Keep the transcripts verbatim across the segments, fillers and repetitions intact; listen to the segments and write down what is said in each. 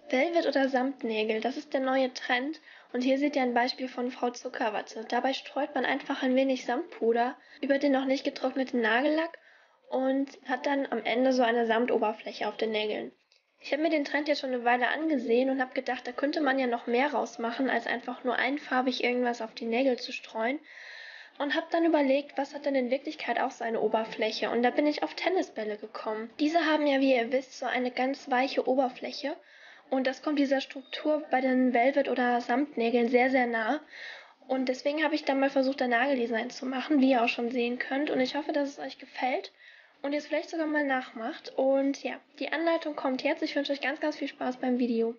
Velvet- oder Samtnägel, das ist der neue Trend. Und hier seht ihr ein Beispiel von Frau Zuckerwatte. Dabei streut man einfach ein wenig Samtpuder über den noch nicht getrockneten Nagellack und hat dann am Ende so eine Samtoberfläche auf den Nägeln. Ich habe mir den Trend jetzt schon eine Weile angesehen und habe gedacht, da könnte man ja noch mehr rausmachen, als einfach nur einfarbig irgendwas auf die Nägel zu streuen. Und habe dann überlegt, was hat denn in Wirklichkeit auch so eine Oberfläche? Und da bin ich auf Tennisbälle gekommen. Diese haben ja, wie ihr wisst, so eine ganz weiche Oberfläche. Und das kommt dieser Struktur bei den Velvet- oder Samtnägeln sehr, sehr nah. Und deswegen habe ich dann mal versucht, ein Nageldesign zu machen, wie ihr auch schon sehen könnt. Und ich hoffe, dass es euch gefällt und ihr es vielleicht sogar mal nachmacht. Und ja, die Anleitung kommt jetzt. Ich wünsche euch ganz, ganz viel Spaß beim Video.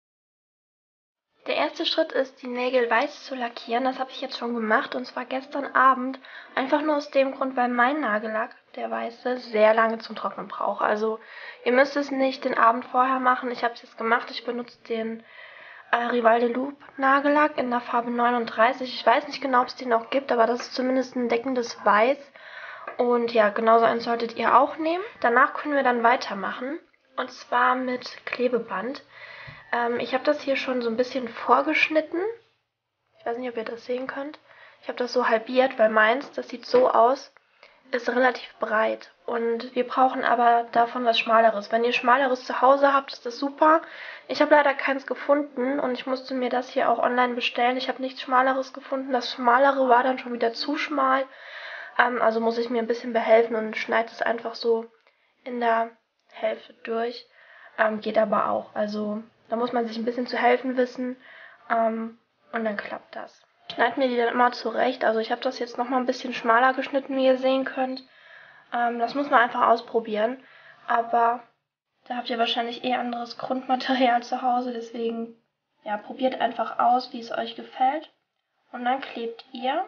Der erste Schritt ist, die Nägel weiß zu lackieren. Das habe ich jetzt schon gemacht und zwar gestern Abend. Einfach nur aus dem Grund, weil mein Nagellack, der weiße, sehr lange zum Trocknen braucht. Also ihr müsst es nicht den Abend vorher machen. Ich habe es jetzt gemacht. Ich benutze den äh, Rival de Loop Nagellack in der Farbe neununddreißig. Ich weiß nicht genau, ob es den auch gibt, aber das ist zumindest ein deckendes Weiß. Und ja, genauso einen solltet ihr auch nehmen. Danach können wir dann weitermachen. Und zwar mit Klebeband. Ähm, ich habe das hier schon so ein bisschen vorgeschnitten. Ich weiß nicht, ob ihr das sehen könnt. Ich habe das so halbiert, weil meins, das sieht so aus, ist relativ breit. Und wir brauchen aber davon was Schmaleres. Wenn ihr Schmaleres zu Hause habt, ist das super. Ich habe leider keins gefunden und ich musste mir das hier auch online bestellen. Ich habe nichts Schmaleres gefunden. Das Schmalere war dann schon wieder zu schmal. Ähm, also muss ich mir ein bisschen behelfen und schneide es einfach so in der Hälfte durch. Ähm, geht aber auch. Also da muss man sich ein bisschen zu helfen wissen ähm, und dann klappt das. Ich schneide mir die dann immer zurecht. Also ich habe das jetzt nochmal ein bisschen schmaler geschnitten, wie ihr sehen könnt. Ähm, das muss man einfach ausprobieren. Aber da habt ihr wahrscheinlich eh anderes Grundmaterial zu Hause. Deswegen ja, probiert einfach aus, wie es euch gefällt. Und dann klebt ihr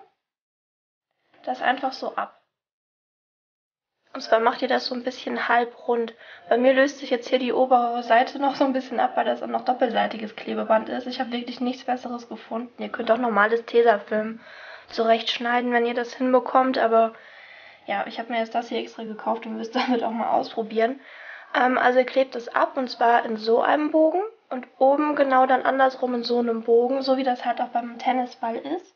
das einfach so ab. Und zwar macht ihr das so ein bisschen halbrund. Bei mir löst sich jetzt hier die obere Seite noch so ein bisschen ab, weil das auch noch doppelseitiges Klebeband ist. Ich habe wirklich nichts Besseres gefunden. Ihr könnt auch normales Tesafilm zurechtschneiden, wenn ihr das hinbekommt. Aber ja, ich habe mir jetzt das hier extra gekauft und will es damit auch mal ausprobieren. Ähm, also ihr klebt es ab und zwar in so einem Bogen und oben genau dann andersrum in so einem Bogen, so wie das halt auch beim Tennisball ist.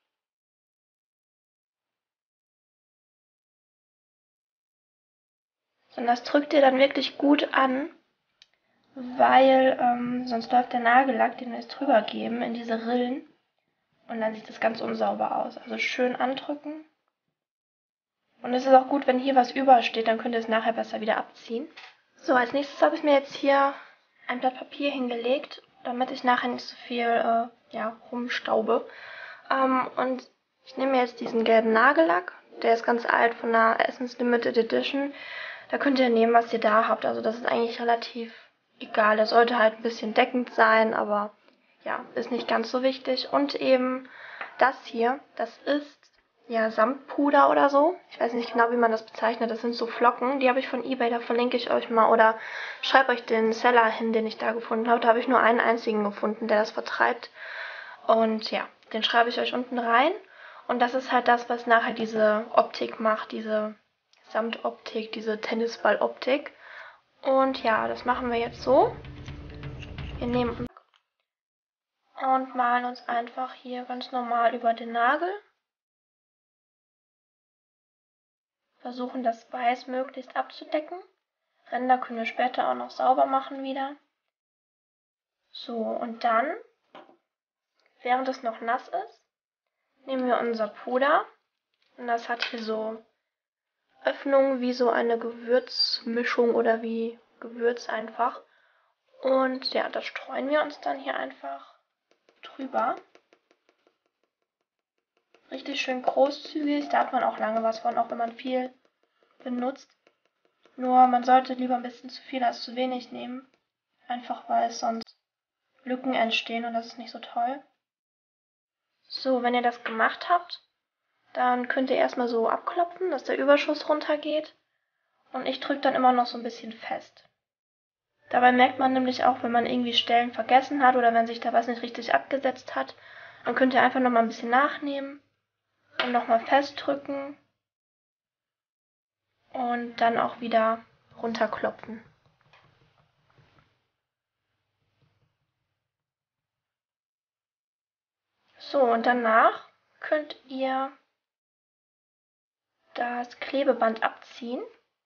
Und das drückt ihr dann wirklich gut an, weil ähm, sonst läuft der Nagellack, den wir jetzt drüber geben, in diese Rillen und dann sieht das ganz unsauber aus. Also schön andrücken. Und es ist auch gut, wenn hier was übersteht, dann könnt ihr es nachher besser wieder abziehen. So, als nächstes habe ich mir jetzt hier ein Blatt Papier hingelegt, damit ich nachher nicht so viel äh, ja, rumstaube. Ähm, und ich nehme mir jetzt diesen gelben Nagellack, der ist ganz alt von der Essence Limited Edition. Da könnt ihr nehmen, was ihr da habt. Also das ist eigentlich relativ egal. Der sollte halt ein bisschen deckend sein, aber ja, ist nicht ganz so wichtig. Und eben das hier, das ist ja Samtpuder oder so. Ich weiß nicht genau, wie man das bezeichnet. Das sind so Flocken. Die habe ich von eBay, da verlinke ich euch mal. Oder schreibe euch den Seller hin, den ich da gefunden habe. Da habe ich nur einen einzigen gefunden, der das vertreibt. Und ja, den schreibe ich euch unten rein. Und das ist halt das, was nachher diese Optik macht, diese Samtoptik, diese Tennisballoptik. Und ja, das machen wir jetzt so. Wir nehmen und malen uns einfach hier ganz normal über den Nagel. Versuchen das Weiß möglichst abzudecken. Ränder können wir später auch noch sauber machen wieder. So, und dann, während es noch nass ist, nehmen wir unser Puder. Und das hat hier so Öffnungen wie so eine Gewürzmischung oder wie Gewürz einfach. Und ja, das streuen wir uns dann hier einfach drüber. Richtig schön großzügig, da hat man auch lange was von, auch wenn man viel benutzt. Nur man sollte lieber ein bisschen zu viel als zu wenig nehmen. Einfach weil es sonst Lücken entstehen und das ist nicht so toll. So, wenn ihr das gemacht habt, dann könnt ihr erstmal so abklopfen, dass der Überschuss runtergeht. Und ich drücke dann immer noch so ein bisschen fest. Dabei merkt man nämlich auch, wenn man irgendwie Stellen vergessen hat oder wenn sich da was nicht richtig abgesetzt hat, dann könnt ihr einfach nochmal ein bisschen nachnehmen und nochmal festdrücken und dann auch wieder runterklopfen. So, und danach könnt ihr das Klebeband abziehen.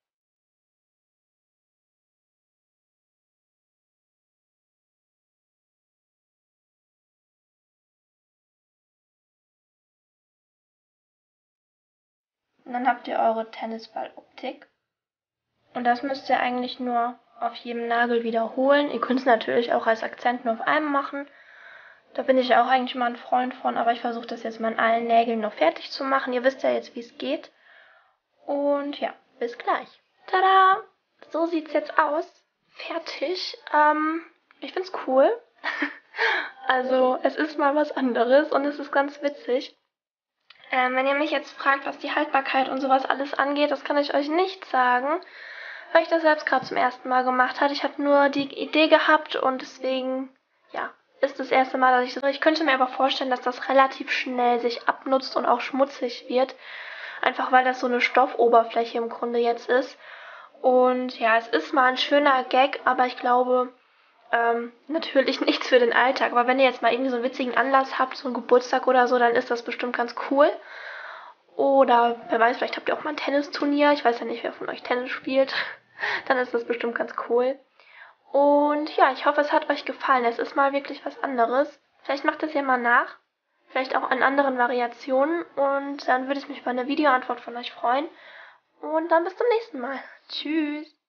Und dann habt ihr eure Tennisball-Optik. Und das müsst ihr eigentlich nur auf jedem Nagel wiederholen. Ihr könnt es natürlich auch als Akzent nur auf einem machen. Da bin ich ja auch eigentlich mal ein Freund von, aber ich versuche das jetzt mal an allen Nägeln noch fertig zu machen. Ihr wisst ja jetzt, wie es geht. Und ja, bis gleich. Tada! So sieht's jetzt aus. Fertig. Ähm, ich find's cool. Also, es ist mal was anderes und es ist ganz witzig. Ähm, wenn ihr mich jetzt fragt, was die Haltbarkeit und sowas alles angeht, das kann ich euch nicht sagen, weil ich das selbst gerade zum ersten Mal gemacht habe. Ich habe nur die Idee gehabt und deswegen, ja, ist das erste Mal, dass ich das. Ich könnte mir aber vorstellen, dass das relativ schnell sich abnutzt und auch schmutzig wird. Einfach weil das so eine Stoffoberfläche im Grunde jetzt ist. Und ja, es ist mal ein schöner Gag, aber ich glaube, ähm, natürlich nichts für den Alltag. Aber wenn ihr jetzt mal irgendwie so einen witzigen Anlass habt, so einen Geburtstag oder so, dann ist das bestimmt ganz cool. Oder wer weiß, vielleicht habt ihr auch mal ein Tennisturnier. Ich weiß ja nicht, wer von euch Tennis spielt. Dann ist das bestimmt ganz cool. Und ja, ich hoffe, es hat euch gefallen. Es ist mal wirklich was anderes. Vielleicht macht es ja mal nach. Vielleicht auch in anderen Variationen. Und dann würde ich mich über eine Videoantwort von euch freuen. Und dann bis zum nächsten Mal. Tschüss.